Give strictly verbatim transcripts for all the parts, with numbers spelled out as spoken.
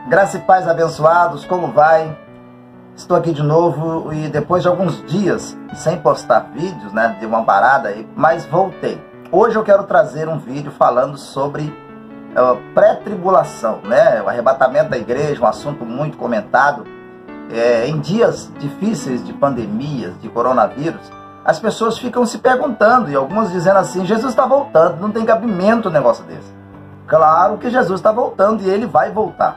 Graça e paz, abençoados, como vai? Estou aqui de novo e depois de alguns dias sem postar vídeos, né, dei uma parada aí, mas voltei. Hoje eu quero trazer um vídeo falando sobre uh, pré-tribulação, né, o arrebatamento da igreja, um assunto muito comentado. É, em dias difíceis de pandemias, de coronavírus, as pessoas ficam se perguntando, e algumas dizendo assim, Jesus está voltando, não tem cabimento um negócio desse. Claro que Jesus está voltando e ele vai voltar.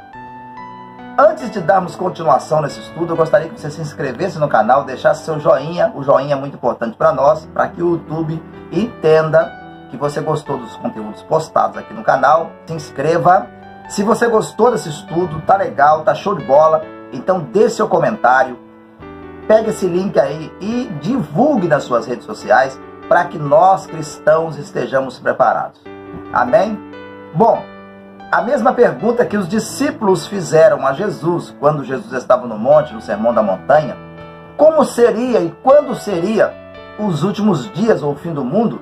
Antes de darmos continuação nesse estudo, eu gostaria que você se inscrevesse no canal, deixasse seu joinha. O joinha é muito importante para nós, para que o YouTube entenda que você gostou dos conteúdos postados aqui no canal. Se inscreva. Se você gostou desse estudo, tá legal, tá show de bola, então dê seu comentário, pegue esse link aí e divulgue nas suas redes sociais para que nós cristãos estejamos preparados. Amém? Bom, a mesma pergunta que os discípulos fizeram a Jesus quando Jesus estava no monte, no Sermão da Montanha, como seria e quando seria os últimos dias ou o fim do mundo,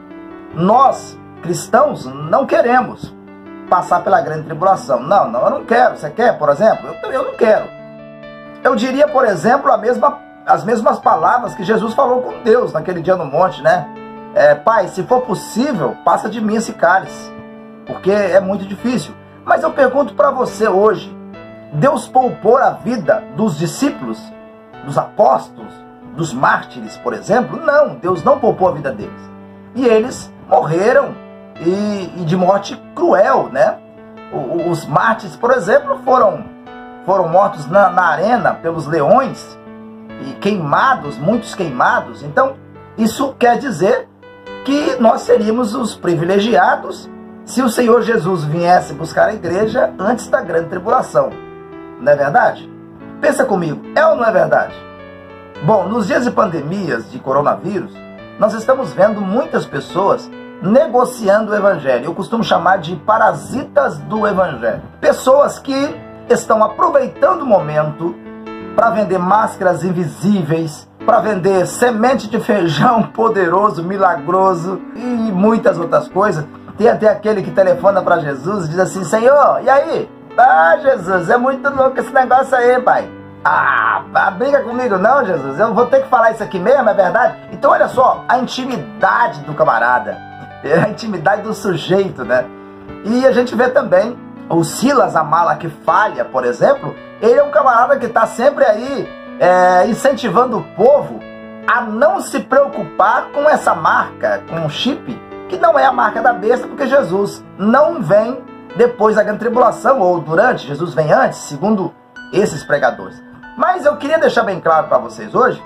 nós, cristãos, não queremos passar pela grande tribulação. Não, não, eu não quero. Você quer, por exemplo? Eu, eu não quero. Eu diria, por exemplo, a mesma, as mesmas palavras que Jesus falou com Deus naquele dia no monte, né? É, Pai, se for possível, passa de mim esse cálice, porque é muito difícil. Mas eu pergunto para você hoje, Deus poupou a vida dos discípulos, dos apóstolos, dos mártires, por exemplo? Não, Deus não poupou a vida deles. E eles morreram, e, e de morte cruel, né? O, os mártires, por exemplo, foram, foram mortos na, na arena pelos leões, e queimados, muitos queimados. Então, isso quer dizer que nós seríamos os privilegiados se o Senhor Jesus viesse buscar a igreja antes da grande tribulação. Não é verdade? Pensa comigo, é ou não é verdade? Bom, nos dias de pandemias, de coronavírus, nós estamos vendo muitas pessoas negociando o evangelho. Eu costumo chamar de parasitas do evangelho. Pessoas que estão aproveitando o momento para vender máscaras invisíveis, para vender semente de feijão poderoso, milagroso e muitas outras coisas. Tem até aquele que telefona para Jesus e diz assim, Senhor, e aí? Ah, Jesus, é muito louco esse negócio aí, pai. Ah, briga comigo não, Jesus, eu vou ter que falar isso aqui mesmo, é verdade? Então olha só, a intimidade do camarada, a intimidade do sujeito, né? E a gente vê também o Silas Malaquias, por exemplo, ele é um camarada que está sempre aí é, incentivando o povo a não se preocupar com essa marca, com o chip, que não é a marca da besta, porque Jesus não vem depois da grande tribulação, ou durante, Jesus vem antes, segundo esses pregadores. Mas eu queria deixar bem claro para vocês hoje,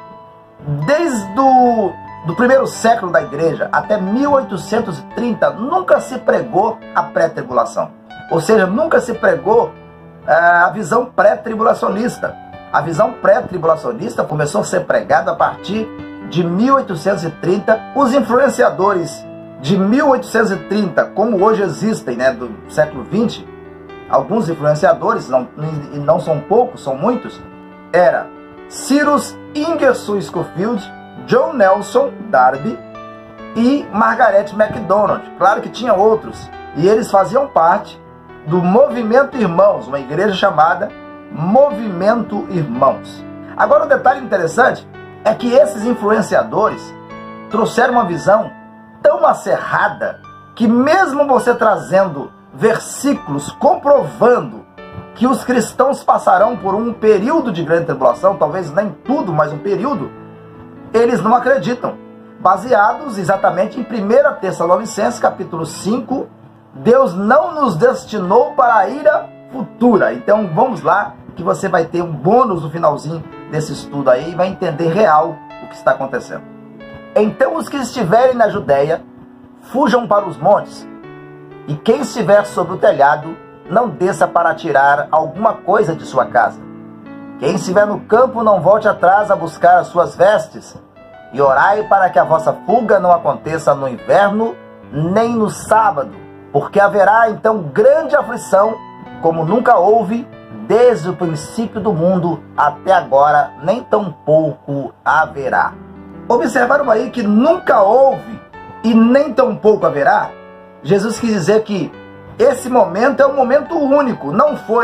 desde o do primeiro século da igreja até mil oitocentos e trinta, nunca se pregou a pré-tribulação. Ou seja, nunca se pregou uh, a visão pré-tribulacionista. A visão pré-tribulacionista começou a ser pregada a partir de mil oitocentos e trinta. Os influenciadores de mil oitocentos e trinta, como hoje existem, né, do século vinte, alguns influenciadores, não, e não são poucos, são muitos, era Cyrus Ingersoll Scofield, John Nelson Darby e Margaret MacDonald. Claro que tinha outros, e eles faziam parte do Movimento Irmãos, uma igreja chamada Movimento Irmãos. Agora, um detalhe interessante é que esses influenciadores trouxeram uma visão tão acerrada que mesmo você trazendo versículos comprovando que os cristãos passarão por um período de grande tribulação, talvez nem tudo, mas um período, eles não acreditam, baseados exatamente em primeira Tessalonicenses capítulo cinco, Deus não nos destinou para a ira futura. Então vamos lá, que você vai ter um bônus no finalzinho desse estudo aí e vai entender real o que está acontecendo. Então os que estiverem na Judéia, fujam para os montes, e quem estiver sobre o telhado, não desça para tirar alguma coisa de sua casa. Quem estiver no campo, não volte atrás a buscar as suas vestes, e orai para que a vossa fuga não aconteça no inverno, nem no sábado, porque haverá então grande aflição, como nunca houve, desde o princípio do mundo até agora, nem tampouco haverá. Observaram aí que nunca houve e nem tampouco haverá? Jesus quis dizer que esse momento é um momento único, não foi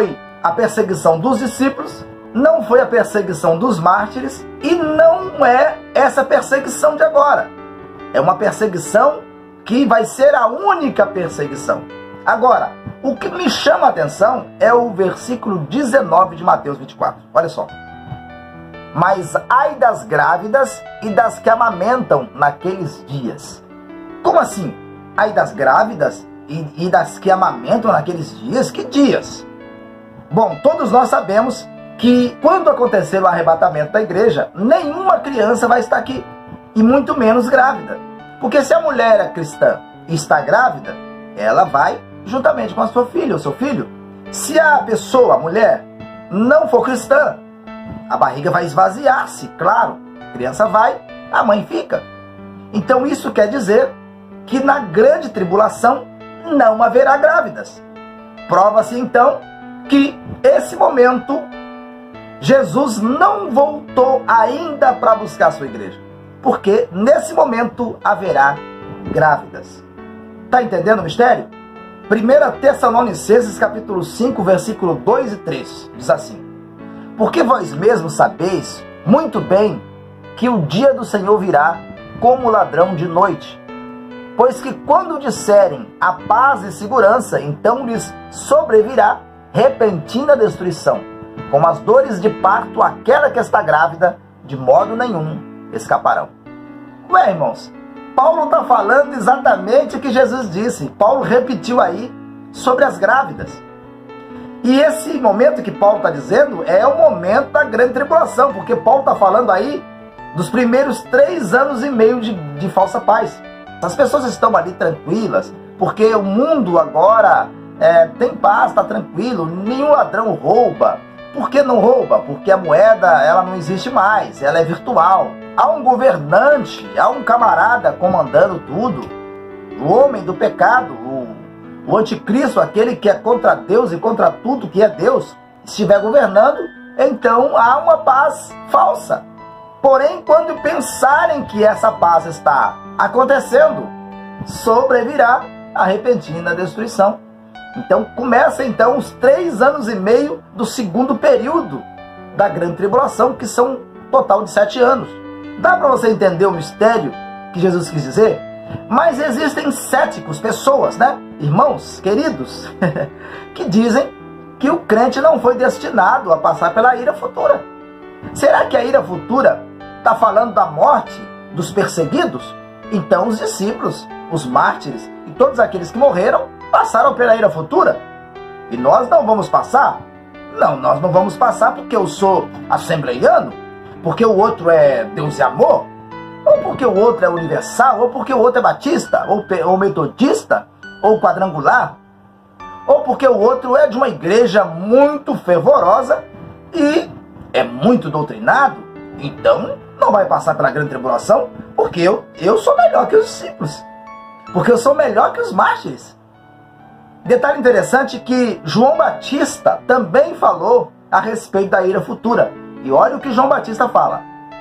a perseguição dos discípulos, não foi a perseguição dos mártires e não é essa perseguição de agora. É uma perseguição que vai ser a única perseguição. Agora, o que me chama a atenção é o versículo dezenove de Mateus vinte e quatro. Olha só. Mas ai das grávidas e das que amamentam naqueles dias. Como assim? Ai das grávidas e, e das que amamentam naqueles dias? Que dias? Bom, todos nós sabemos que quando acontecer o arrebatamento da igreja, nenhuma criança vai estar aqui, e muito menos grávida. Porque se a mulher é cristã e está grávida, ela vai juntamente com a sua filha, o seu filho. Se a pessoa, a mulher, não for cristã, a barriga vai esvaziar-se, claro. A criança vai, a mãe fica. Então isso quer dizer que na grande tribulação não haverá grávidas. Prova-se então que esse momento Jesus não voltou ainda para buscar a sua igreja. Porque nesse momento haverá grávidas. Está entendendo o mistério? primeira Tessalonicenses capítulo cinco, versículo dois e três, diz assim: porque vós mesmos sabeis muito bem que o dia do Senhor virá como ladrão de noite. Pois que quando disserem a paz e segurança, então lhes sobrevirá repentina destruição, como as dores de parto, aquela que está grávida, de modo nenhum escaparão. Ué, irmãos, Paulo está falando exatamente o que Jesus disse. Paulo repetiu aí sobre as grávidas. E esse momento que Paulo está dizendo é o momento da grande tribulação, porque Paulo está falando aí dos primeiros três anos e meio de, de falsa paz. As pessoas estão ali tranquilas, porque o mundo agora é, tem paz, está tranquilo, nenhum ladrão rouba. Por que não rouba? Porque a moeda ela não existe mais, ela é virtual. Há um governante, há um camarada comandando tudo, o homem do pecado, o, o anticristo, aquele que é contra Deus e contra tudo que é Deus, estiver governando, então há uma paz falsa. Porém, quando pensarem que essa paz está acontecendo, sobrevirá a repentina destruição. Então começa então os três anos e meio do segundo período da grande tribulação, que são um total de sete anos. Dá para você entender o mistério que Jesus quis dizer? Mas existem céticos, pessoas, né? Irmãos, queridos, que dizem que o crente não foi destinado a passar pela ira futura. Será que a ira futura está falando da morte dos perseguidos? Então os discípulos, os mártires e todos aqueles que morreram passaram pela ira futura. E nós não vamos passar? Não, nós não vamos passar porque eu sou assembleiano, porque o outro é Deus e amor, ou porque o outro é universal, ou porque o outro é batista, ou, ou metodista, ou quadrangular, ou porque o outro é de uma igreja muito fervorosa e é muito doutrinado, então não vai passar pela grande tribulação, porque eu, eu sou melhor que os discípulos, porque eu sou melhor que os mártires. Detalhe interessante que João Batista também falou a respeito da ira futura. E olha o que João Batista fala.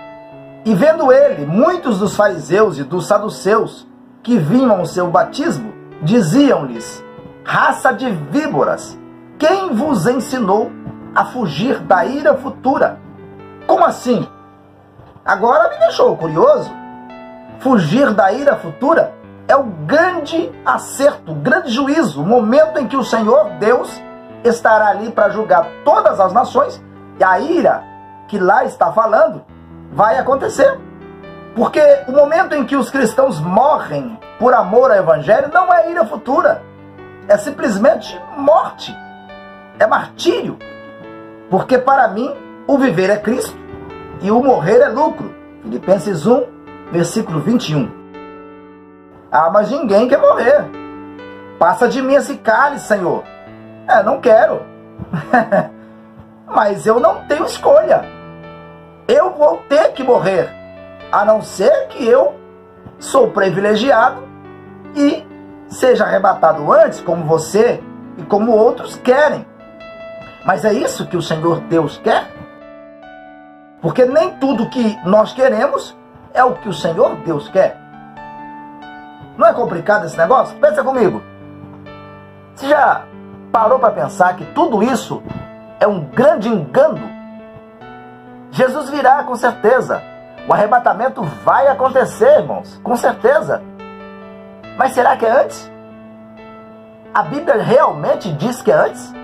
E vendo ele, muitos dos fariseus e dos saduceus que vinham ao seu batismo, diziam-lhes: raça de víboras, quem vos ensinou a fugir da ira futura? Como assim? Agora me deixou curioso. Fugir da ira futura é o grande acerto, o grande juízo, o momento em que o Senhor Deus estará ali para julgar todas as nações, e a ira que lá está falando vai acontecer. Porque o momento em que os cristãos morrem por amor ao Evangelho não é ira futura, é simplesmente morte, é martírio. Porque para mim o viver é Cristo e o morrer é lucro. Filipenses um, versículo vinte e um. Ah, mas ninguém quer morrer. Passa de mim esse cálice, Senhor. É, não quero. Mas eu não tenho escolha. Eu vou ter que morrer. A não ser que eu sou privilegiado e seja arrebatado antes, como você e como outros querem. Mas é isso que o Senhor Deus quer? Porque nem tudo que nós queremos é o que o Senhor Deus quer. Não é complicado esse negócio? Pensa comigo. Você já parou para pensar que tudo isso é um grande engano. Jesus virá com certeza. O arrebatamento vai acontecer, irmãos, com certeza. Mas será que é antes? A Bíblia realmente diz que é antes?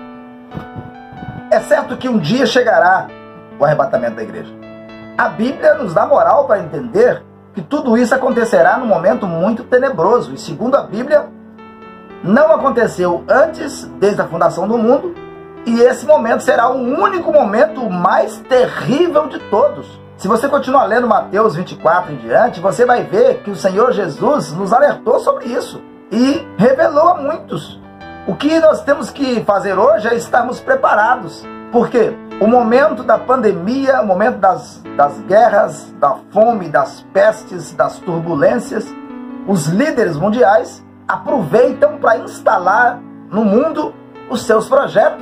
É certo que um dia chegará o arrebatamento da igreja. A Bíblia nos dá moral para entender que tudo isso acontecerá num momento muito tenebroso. E segundo a Bíblia, não aconteceu antes, desde a fundação do mundo, e esse momento será o único momento mais terrível de todos. Se você continuar lendo Mateus vinte e quatro em diante, você vai ver que o Senhor Jesus nos alertou sobre isso e revelou a muitos. O que nós temos que fazer hoje é estarmos preparados, porque o momento da pandemia, o momento das, das guerras, da fome, das pestes, das turbulências, os líderes mundiais aproveitam para instalar no mundo os seus projetos.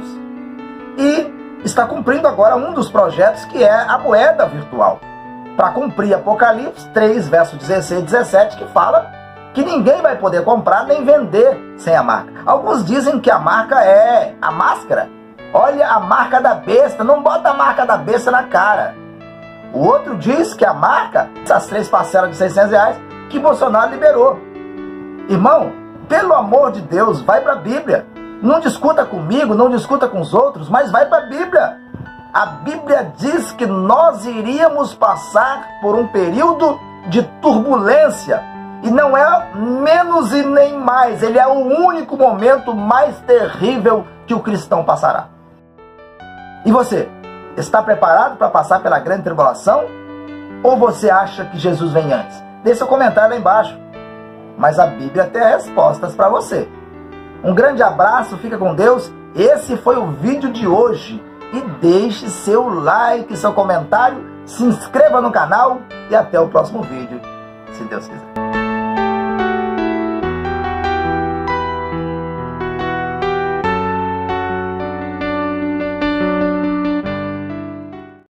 E está cumprindo agora um dos projetos, que é a moeda virtual, para cumprir Apocalipse três, verso dezesseis e dezessete, que fala que ninguém vai poder comprar nem vender sem a marca. Alguns dizem que a marca é a máscara. Olha a marca da besta, não bota a marca da besta na cara. O outro diz que a marca, essas três parcelas de seiscentos reais, que Bolsonaro liberou. Irmão, pelo amor de Deus, vai para a Bíblia. Não discuta comigo, não discuta com os outros, mas vai para a Bíblia. A Bíblia diz que nós iríamos passar por um período de turbulência. E não é menos e nem mais. Ele é o único momento mais terrível que o cristão passará. E você, está preparado para passar pela grande tribulação? Ou você acha que Jesus vem antes? Deixe seu comentário lá embaixo. Mas a Bíblia tem respostas para você. Um grande abraço, fica com Deus. Esse foi o vídeo de hoje. E deixe seu like, seu comentário, se inscreva no canal e até o próximo vídeo, se Deus quiser.